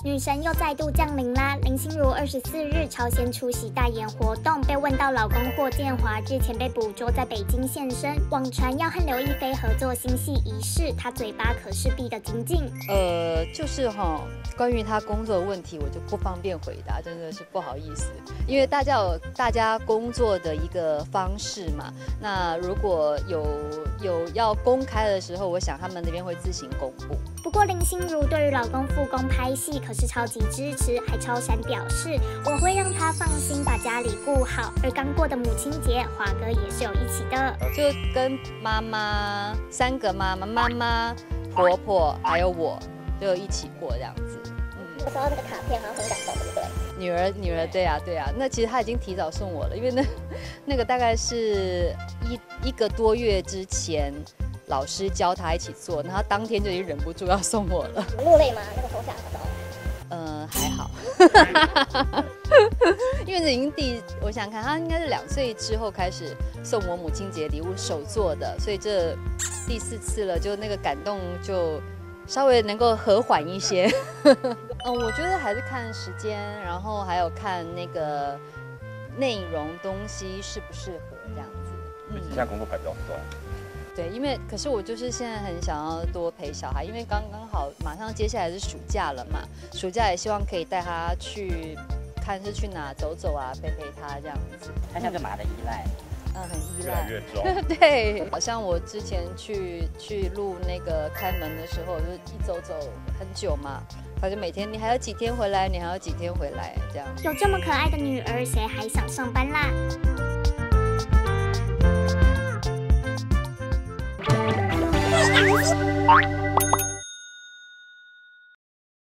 女神又再度降临啦！林心如24日朝鲜出席代言活动，被问到老公霍建华日前被捕捉在北京现身，网传要和刘亦菲合作新戏一事，她嘴巴可是闭得紧紧。 就是关于他工作的问题，我就不方便回答，真的是不好意思，因为大家有大家工作的一个方式嘛。那如果有要公开的时候，我想他们那边会自行公布。 不过林心如对于老公复工拍戏可是超级支持，还超闪表示我会让他放心把家里顾好。而刚过的母亲节，华哥也是有一起的， 就跟妈妈3个妈妈、婆婆还有我就一起过这样子。 我收到那个卡片好像很感动，对不对？ 女儿，对啊。那其实她已经提早送我了，因为那个大概是一个多月之前。老师教他一起做，然后当天就已经忍不住要送我了。 落泪吗？那个收下的时候？ 还好，因为这已经我想看他应该是2岁之后开始送我母亲节礼物手做的，所以这第4次了，就那个感动就稍微能够和缓一些。我觉得还是看时间，然后还有看那个内容东西适不适合这样子。 现在工作排比较松。 对，可是我就是现在很想要多陪小孩，因为刚好马上接下来是暑假了嘛，暑假也希望可以带他去看是去哪走走啊，陪他这样子。 他像个马的依赖， 很依赖， 越来越重。 对，好像我之前去录那个开门的时候，就一走很久嘛，反正每天你还有几天回来，你还有几天回来这样。 有这么可爱的女儿，谁还想上班啦？ 对。